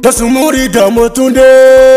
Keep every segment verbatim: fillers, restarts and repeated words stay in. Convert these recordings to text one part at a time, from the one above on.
Dosumuri Dọ̀mọ́túndé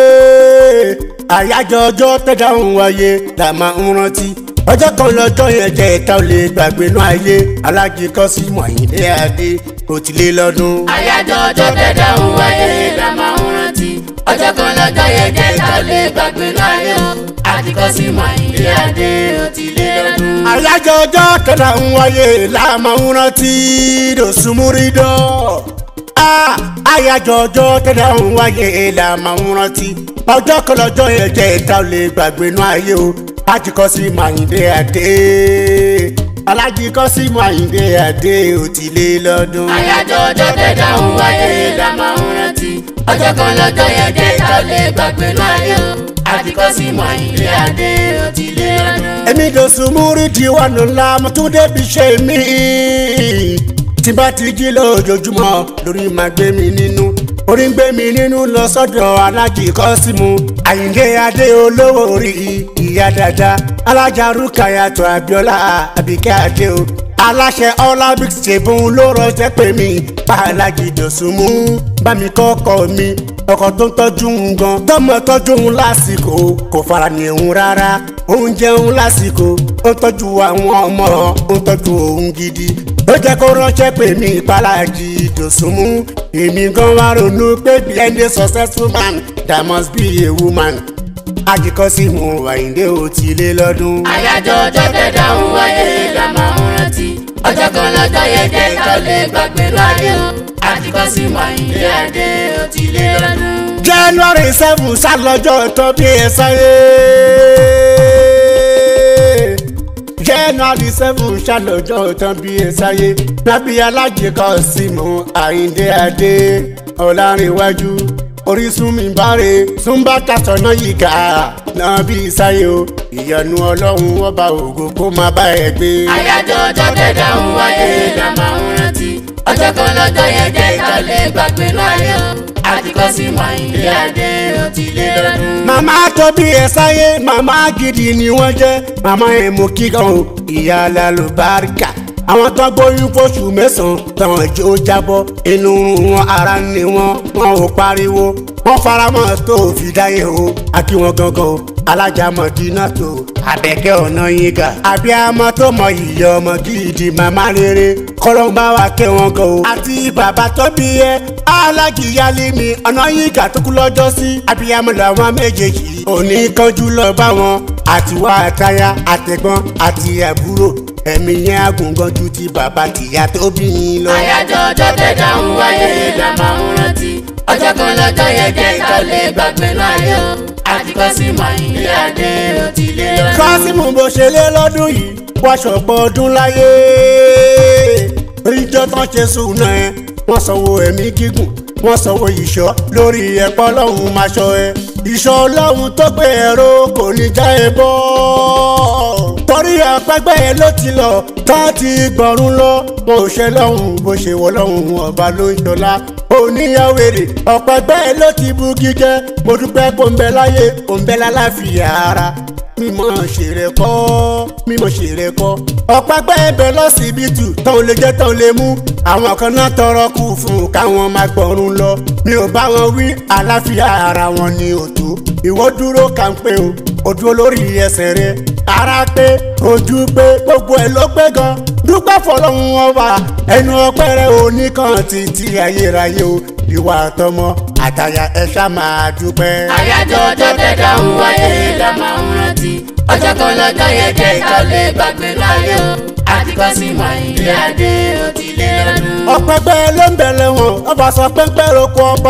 àyájọ́ ọjọ́ tẹ́dá òun wáyé la máa ń rántí ọjọ́ kan lọ́jọ́ yẹn jẹ́ ìta ò lè gbàgbé nú ayé Aláàjì Kọ́símù Àyìndé Adé kò ti lé lọ́dún. àyájọ́ ọjọ́ tẹ́dá òun wáyé la máa ń rántí ọjọ́ kan lọ́jọ́ yẹn jẹ́ ìta ò lè gbàgbé nú ayé Aláàjì Kọ́símù Àyìndé Adé kò ti lé lọ́dún. àyájọ́ ọjọ́ tẹ́dá òun wáyé la máa ń rántí Dosumuri dọ̀. àyájọ́ ọjọ́ tẹ́dá òun wáyé la máa ń rántí ọjọ́ kan lọ́jọ́ yẹn jẹ́ ìta ò lè gbàgbé nú ayé o Aláàjì Kọ́símù Àyìndé Adé Aláàjì Kọ́símù Àyìndé Adé ó ti lé lọ́dún. àyájọ́ ọjọ́ tẹ́dá òun wáyé la máa ń rántí ọjọ́ kan lọ́jọ́ yẹn jẹ́ ìta ò lè gbàgbé nú ayé o Aláàjì Kọ́símù Àyìndé Adé ó ti lé lọ́dún. èmi Dosumuri di wọnú ńlá mo tún débi ṣe mí tí bá ti jí lójoojúmọ́ lórí máa gbé mi nínú orí ń gbé mi nínú lọ sọ́dọ̀ Aláàjì Kọ́símù Àyìndé Adé olówó orí ìyá dada Alájà Rúkàyàtọ̀ Abíọ́lá Àbíkẹ́ Adé o aláṣẹ Olabix ṣèbùn ló rọjẹ́ pé mi bá Aláàjì Dosumu bá mi kọ́kọ́ mi ọkọ tó ń tọ́jú ń gan tọ́mọ tọ́jú ń lásìkò kò fara ní òun rárá òun jẹun lásìkò ó ń tọ́jú àwọn ọmọ ó ń tọ́jú òun gidi ó jẹ́ kó ránṣẹ́ pé mi Aláàjì Dosumu èmi gan wá ronú pé behind a successful man there must be a woman. Aláàjì Kọ́símù Àyìndé ó ti lé lọ́dún. àyájọ́ ọjọ́ tẹ́dá òun wáyé la máa ń rántí ọjọ́ kan lọ́jọ́ yẹn jẹ́ ìta ò lè gbàgbé láyé o Aláàjì Kọ́símù Àyìndé Adé ó ti lé lọ́dún. January seven sálọ́jọ́ tó bí ẹ sáyé. January seven sálọ́jọ́ tó bí ẹ sáyé. Nábì Aláàjì Kọ́símù Àyìndé Adé Ọlárìnwájú Orísun mi báre súnbà kàtọ́nà yìí ká náà bí sáyé o ìyanu Ọlọ́run ọba ògo kó má bá ẹ gbé. àyájọ́ ọjọ́ tẹ́dá òun wáyé la máa ń rántí ọjọ́ kan lọ́jọ́ yẹn jẹ́ ìta ò lè gbàgbé láyé o Aláàjì Kọ́símù Àyìndé Adé ó ti lé lọ́dún. màmá tó bí ẹ sáyé màmá gidi ni wọ́n jẹ́ màmá ẹ̀ mú kíkan o ìyá alálùbáríkà àwọn tó gbóyún fóṣù mẹ́sàn-án táwọn jẹ́ ó jábọ́ inú wọn ara ni wọn wọn ò pariwo wọn faramọ́ tó fi dáyé o àkí wọn gangan o Alájà Mọ̀dínátò Àbẹ̀kẹ́ Ọ̀nàyínká abiyamọ tó mọ ìyá ọmọ gidi màmá rere kọlọ́nba wa kẹ́ wọn gan o àti bàbá tó bí ẹ Aláàjì Yálímì Ọ̀nàyínká tó kú lọ́jọ́ sí abiyamọ làwọn méjèèjì òní kanjú lọ bá wọn àtiwá àtaya àtẹ̀gbọ́n àti àbúrò ẹ̀mí yẹn agùngàn ju ti bàbá tìyá tó bí yín lọ. àyájọ́ ọjọ́ tẹ́dá òun wáyé la máa ń rántí ọjọ́ kan lọ́jọ́ yẹn jẹ́ ìta ò lè gbàgbé láyé o Aláàjì Kọ́símù Àyìndé Adé ó ti lé lọ́dún. Kọ́símù bó ṣe lé lọ́dún yìí wọ́n ṣọ̀pọ̀ ọdún láyé oríjọ́ tán ṣe sùn náà ẹ wọ́n sanwó ẹ̀mí gígùn wọ́n sanwó ìṣọ́ lórí ẹ̀pọ̀ Ọlọ́run máa ṣọ́ ẹ ìṣọ́ Ọlọ́run tó gbé ẹ̀rọ kò ní já ẹ bọ́ torí àpẹgbẹ́ ẹ ló ti lọ tán ti gbọ̀rún lọ wọn ò ṣe lọ́hùn bó ṣe wọ lọ́hùn ọba ló ń ṣọlá oníyàwèrè ọ̀pẹgbẹ́ ẹ ló ti bu gígẹ́ mo dúpẹ́ kó ń bẹ láyé kó ń bẹ lálàáfíà ara mímọ̀ ṣèrè kọ́ mímọ̀ ṣèrè kọ́ ọ̀pẹgbẹ́ ẹ bẹ lọ́sibítù tán ò lè jẹ́ tán ò lè mú àwọn kan náà tọrọ kù fún káwọn máa gbọ̀rún lọ mi ò bá wọn wí àlàáfíà ara wọn ni òtó ìwọ dúró kàńpé o ó dúró lórí ẹsẹ̀ rẹ ara pé ojú pé gbogbo ẹ ló pé gan dúpẹ́ fọlọ́run ọba ẹnu ọpẹ́ rẹ oníkan títí ayérayé o ìwà àtọmọ àtàyà ẹ ṣá máa dúpẹ́. àyájọ́ ọjọ́ tẹ́dá òun wáyé la máa ń rántí ọjọ́ kan lọ́jọ́ yẹn jẹ́ ìta ò lè gbàgbé láyé o Aláàjì Kọ́símù Àyìndé Adé ó ti lé lọ́dún. ọ̀pẹ̀gbẹ́ ló ń bẹ̀rẹ̀ wọn ọba sọ pẹ́ńpẹ́ roko ọba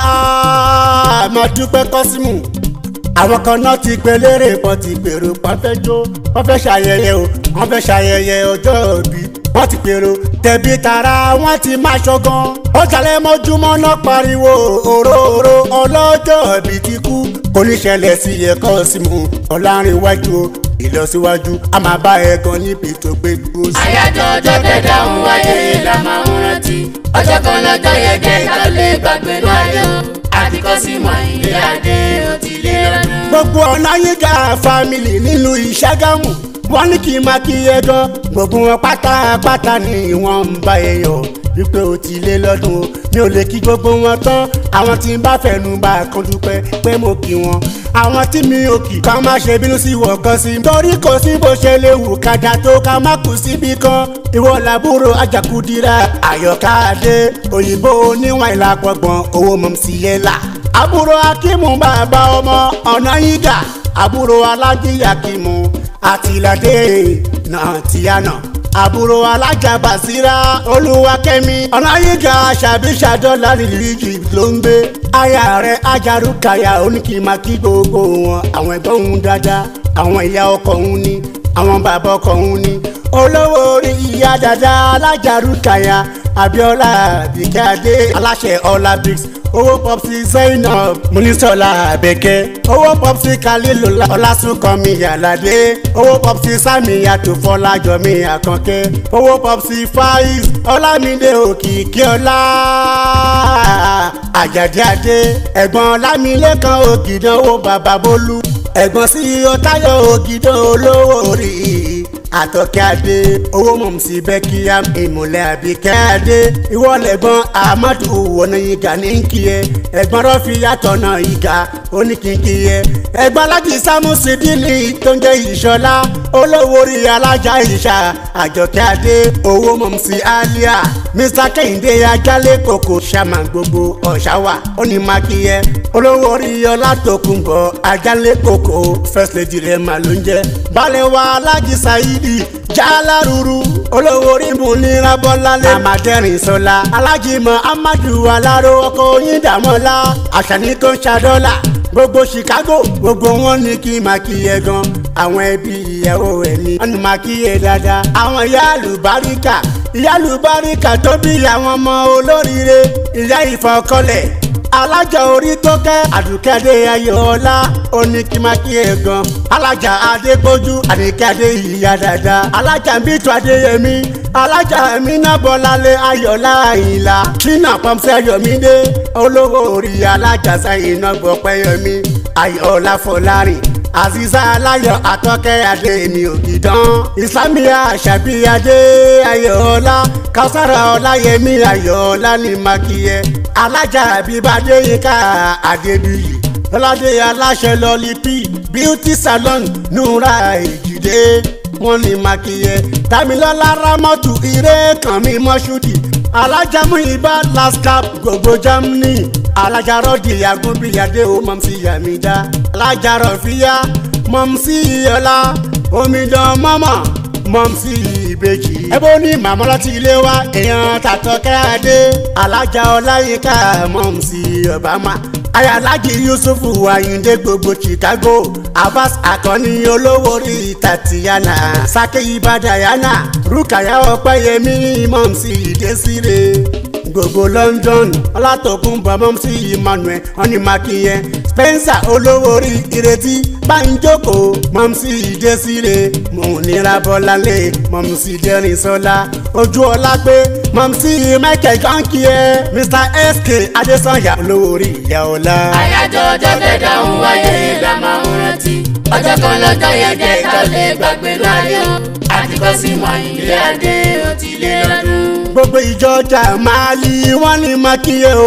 máa dúpẹ́ Kọ́símù àwọn kan náà ti gbé lérè wọn ti gbèrò wọn fẹ́ jó wọn fẹ́ ṣàyẹyẹ o wọn fẹ́ ṣàyẹyẹ ọjọ́ ìbí wọn ti gbèrò tẹ̀bí tara wọn ti máa ṣọgan ó jalè mọ́júmọ́ náà pariwo òróró ọlọ́jọ́ ìbí ti kú kò ní ṣẹlẹ̀ sí ẹ Kọ́símù Ọlárìnwájú ìlọsíwájú a máa bá ẹ gan níbi tó gbé dúró sí. àyájọ́ ọjọ́ tẹ́dá òun wáyé la máa ń rántí ọjọ́ kan lọ́jọ́ yẹn jẹ́ ìta ò lè gbàgbé láyé o Aláàjì Kọ́símù Àyìndé Adé ó ti lé lọ́dún. gbogbo Ọ̀nàyínká fámìlì nílùú Ìṣàgámù wọ́n ní kí n máa kí ẹ gan gbogbo wọn pátápátá ni wọ́n ń bá ẹ yọ̀ wípé o ti lé lọ́dún o mi ò lè kí gbogbo wọn tán àwọn tí ń bá fẹ̀nu bá kan dúpẹ́ pé mo kí wọn àwọn tí mi ò kì ká má ṣe bínú sí wọ̀ kan sí torí kò sí bó ṣe lè wù kájà tó ká má kù síbi kan ìwọ làbúrò Àjàkúdírà Àyọ̀ká Adé òyìnbó oníwọ̀n ìlàpọ̀gbọ̀n owó mọ̀ sí yẹn là àbúrò Akímù bàbá ọmọ Ọ̀nàyígà àbúrò Alájí Akímù Àtìládé náà tíyànà àbúrò Alájà Bàsírà Olúwakẹ́mi Ọ̀nàyígà ṣàbíṣàdọ́là rìlíjì ló ń gbé aya rẹ̀ Ajarúkàyà oníkìmákí gbogbo wọn àwọn ẹ̀gbọ́n òun dáadáa àwọn ìyá ọkọ òun ni àwọn bàbá ọkọ òun ni olówó orí ìyá dáadáa Alájarúkàyà Abíọ́lá Àbíkẹ́ Adé aláṣẹ Ọlá Bricks owó Popsi Zainab Múnísọ́lá Àbẹ̀kẹ́ owó Popsi Kalilu Ọlásùnkànmí Àlàdé owó Popsi Sàmíyàtò Fọlájọmí Àkànkẹ́ owó Popsi Faiz Ọlámídé Òkìkíọlá Àjàdí Adé ẹ̀gbọ́n Lámilékan Ògìdán owó Bàbá Bólú ẹ̀gbọ́n sí Ọtáyọ̀ Ògìdán olówó orí Àtọ́kẹ́ Adé owó Mọ̀mùsí Bẹ́kíyà Ìmùlẹ̀ Àbíkẹ́ Adé ìwọ́lẹ̀gbọ́n Ahmadu Ọ̀nàyígà ní kí ẹ ẹ̀gbọ́n Rọ́fíyàtọ̀ náà ìgà oníkìkì ẹ ẹ̀gbọ́n Alájì Sámúsídìní tó ń jẹ́ Ìṣọ̀lá olówó orí Alájà Ìṣà Àjọkẹ́ Adé owó Mọ̀mùsí Àlíà Mr Kẹ́hìndé Ajálẹ̀ Kòkò ṣàmà gbogbo Ọ̀ṣáwà onímàkìyẹ olówó orí Ọlátòkùnbọ̀ Ajálẹ̀ Kòkò first lady rẹ̀ mà ló ń jẹ́ balẹ̀ wa Alájì Saidi Jálárúrú olówó orí Múnírà Bọ́láńlé Amadẹ́rìn Sọlá Alájì Muhammadu Aláró ọkọ̀ oyin Dàmọ́lá Àṣàní tó ń ṣàdọ́là gbogbo Chicago gbogbo wọn ní kí máa kí ẹ gan àwọn ẹbí ìyàwó ẹ ní wọn ní máa kí ẹ dáadáa àwọn ìyá àlùbáríkà ìyá àlùbáríkà tó bí àwọn ọmọ olóríire ìyá ìfọkọlẹ̀ Alájà orí tó kẹ́ Àdùkẹ́ Adé Ayọ̀ọ́lá oníkímákí ẹ̀ gan Alájà Adépọ̀jù Àdùkẹ́ Adé ìyá dáadáa Alájà Bítú Adéyẹmí Alájà Amínà Bọ́láńlé Ayọ̀ọ́lá Àyìnlá Ṣínà Pọ́msí Ayọ̀mídé olówó orí Alájà Sáyìnà Gbọ̀pẹ́yẹmí Ayọ̀ọ́lá Fọlárìn Aziza Aláyọ̀ Àtọ́kẹ́ Adé mi Ògìdán Islamia Àṣàbí Adé Ayọ̀ọ́lá Kására Ọláyẹmí Ayọ̀ọ́lá ní makiyẹ Alájà Àbíbádé Yínká Adébíyì Lọ́ládé aláṣẹ Lọ́lípì Beauty Salon Núra Èjìdé wọ́n ní makiyẹ Dámilọ́lá Rámọ́tù Ire Kànmí Mọ́ṣúdì Alájà Múyìbá Lascap gbogbo Germany Alájà Rọ́dì Àgúnbíyadé ó Mọ̀mùsí Yàmídá Alájà Rọ̀fíyá Mọ̀mùsí Ọlá Omidan Mọ́mọ́ Mọ̀mùsí Ìbejì ẹbọ ní màmá láti ilé wa èèyàn tàtọ́kẹ́ Adé Alájà Ọláyínká Mọ̀mùsí Obama Ayálájì Yusufu Àyìndé gbogbo Chicago Abbas Akànní olówó orí Tatiana Sákéyì Bàdàyánà Rúkàyà Ọpẹ́yẹmí Mọ̀mùsí Ìdésírè gbogbo London Ọlátòkùnbọ̀ Mọ̀mùsí Emmanuel Ọ̀nìmákìyẹ Spencer olówó orí Ìrètí Bánjókòó Mọ̀mùsí Ìdésírè Múnírà Bọ́láńlé Mọ̀mùsí Dẹ́rìnsọ́lá Ojúọlápé Mọ̀mùsí Michael Kankiyẹ Mr S K Adésànyà olówó orí ìyá ọlá. àyájọ́ ọjọ́ kẹta ń wáyé la máa ń rántí ọjọ́ kan lọ́jọ́ yẹn jẹ́ ká lè gbàgbé láyé o àtikọ́ sí Àyìndé Adé ó ti lé lọ́dún. gbogbo ìjọ Jàmálì wọ́n ní makiyẹ o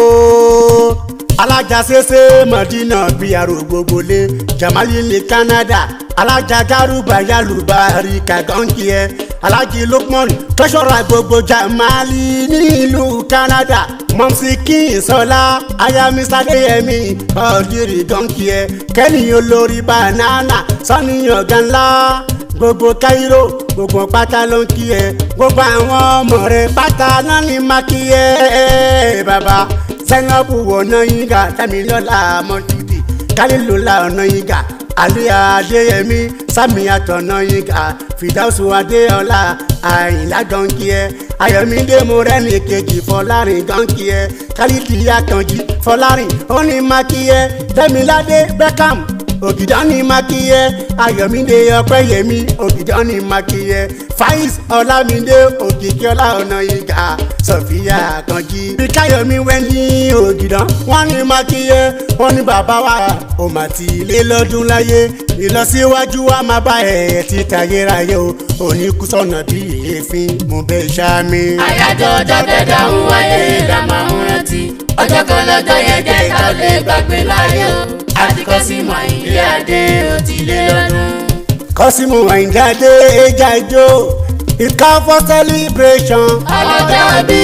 Alájà Ṣẹṣẹ Mọ̀dínà bíi àrò gbogbo lé Jàmálì ní Canada Alájà Gárúbà Yálùbárí Kàgánkìyẹ Alájì Lukman tọ́ṣọ́ra gbogbo Jàmálì nílùú Canada Mọ̀mùsí Kínsọ́lá aya Mr Adéyẹmí Ọ̀dìrì Gánkìyẹ Kẹ́ni olórí Banana Sọ́ni ọ̀gá ńlá gbogbo Cairo gbogbo pátá ló ń kí ẹ gbogbo àwọn ọmọ rẹ pátá náà ní makiyẹ bàbá Zainabu Ọ̀nàyígà Dámilọ́lá Mọ́ṣúdì Kálílùlá Ọ̀nàyígà Àlíyà Adéyẹmí Sàmíyàtọ̀ Ọ̀nàyígà Fìdáùsù Adéọlá Àyìnlá Gánkìyẹ Ayọ̀mídé Mọ́rẹ́nì kejì Fọlárìn Gánkìyẹ Kálídì Àkànjí Fọlárìn Onímakiyẹ Dẹ́miládé Beckham ògìdán ni mákìyẹ ayọ̀mídé ọpẹ́yẹmí ògìdán ni mákìyẹ fáìs ọlámídé òkìkí ọlá ọ̀nà ìgà sọ̀fíà àkànjí bíkáyọ̀mí wẹ́ndí ògìdán wọ́n ní mákìyẹ wọ́n ní bàbá wa ò mà tí ilé lọ́dún láyé ìlọsíwájú wa máa bá ẹ̀ ti tayérayé o òní kú sọ̀nà bí èéfín mú bẹ́ẹ̀ ṣáàmì. àyájọ́ ọjọ́ kẹta ń wáyé la máa ń rántí ọjọ́ kan lọ́jọ́ yẹn jẹ́ ìta lè gbàgbé láyé o àti Kọ́símù Àyìndé Adé ó ti lé lọ́dún. Kọ́símù Àyìndé Adé ẹja ijó it's call for celebration. ọlọ́jọ́ bí.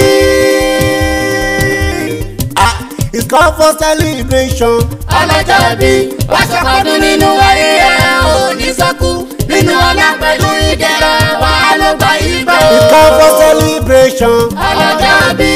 ah it's call for celebration. ọlọ́jọ́ bí wàá ṣàkọ́dún nínú ayé ẹ̀ ò ní sọ́kù nínú ọlá pẹ̀lú ìdẹ̀ra wà á ló gba ìgbà o. it's call for celebration. ọlọ́jọ́ bí.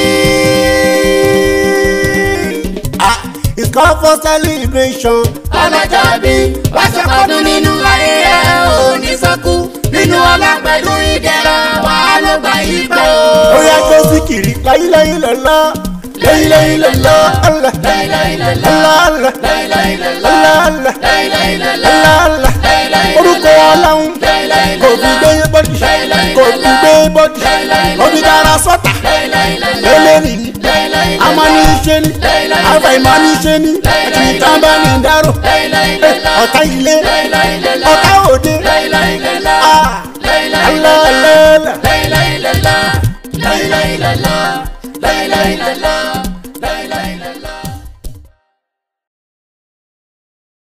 ah it's call for celebration. ọlọ́jọ́ bí wàá ṣàkọ́dún nínú ayé ẹ̀ ò ní sọ́kù nínú ọlá pẹ̀lú ìdẹ̀ra wà á ló gba ìgbà o. ó yá tó sí kiri láyíláyí lọ́lá láyíláyí lọ́lá ọ̀là láíláí lọ́lá ọ̀là láíláí lọ́lá ọ̀là láíláí lọ́lá ọ̀là láíláí orúkọ ọlọ́run láíláí kò fi gbé bọ́dì kò fi gbé bọ́dì omi dára sọ́tà láíláí lọ́lá eléyìí ni láíláí lọ́lá amaniṣẹ́ ni àfàìmaniṣẹ́ ni àti ìtàn bá ní dárò láíláí lọ́lá ọ̀tá ilé láíláí lọ́lá ọ̀tá òde láíláí lọ́lá láíláí alálẹ́lẹ́. láíláí lọ́lá láíláí lọ́lá láíláí lọ́lá.